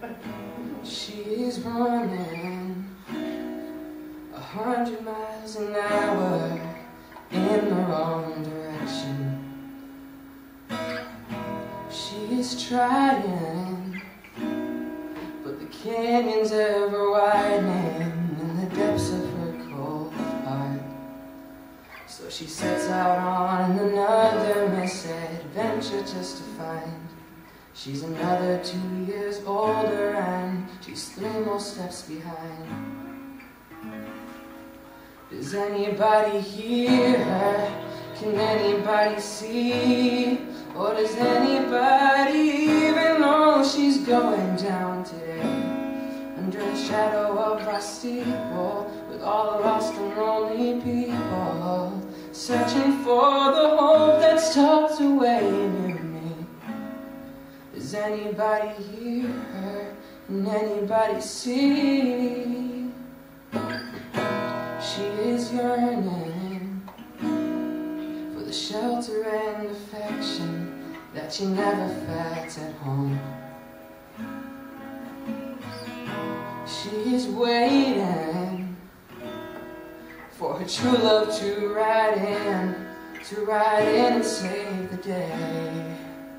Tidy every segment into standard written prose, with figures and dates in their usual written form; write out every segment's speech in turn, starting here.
She's running 100 miles an hour in the wrong direction. She's trying, but the canyon's ever widening in the depths of her cold heart. So she sets out on another misadventure just to find she's another 2 years older and she's 3 more steps behind. Does anybody hear her? Can anybody see? Or does anybody even know she's going down today? Under the shadow of our steeple, with all the lost and lonely people, searching for the hope that's tucked away near me. Does anybody hear her? Can anybody see? She is yearning for the shelter and affection that she never felt at home. She is waiting for her true love to ride in and save the day.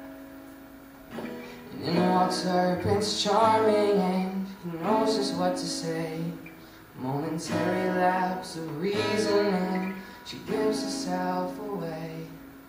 And in walks her Prince Charming, and he knows just what to say. Momentary lapse of reasoning, she gives herself away.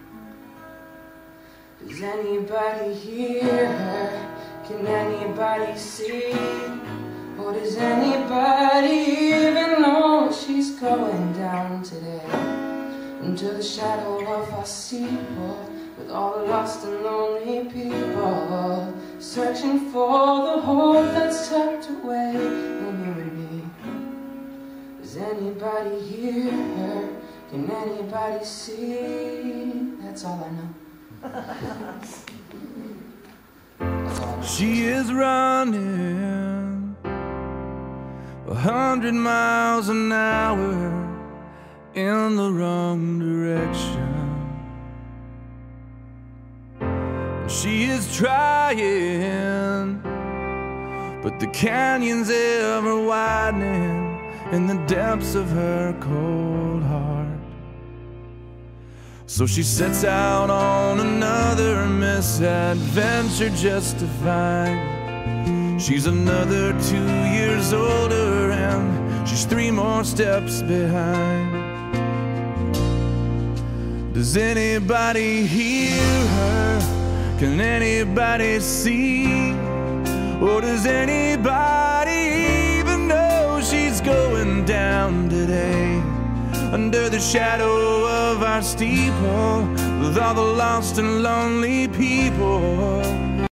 Does anybody hear her? Can anybody see? Or does anybody even know she's going down today? Into the shadow of our steeple, with all the lost and lonely people, searching for the hope that's tucked away in you and me. Does anybody hear her? Can anybody see? That's all I know. She is running 100 miles an hour in the wrong direction. She is trying, but the canyon's ever widening in the depths of her cold heart. So she sets out on another misadventure just to find she's another 2 years older and she's 3 more steps behind. Does anybody hear her? Can anybody see? Or does anybody even know she's going down today? Under the shadow of our steeple, with all the lost and lonely people,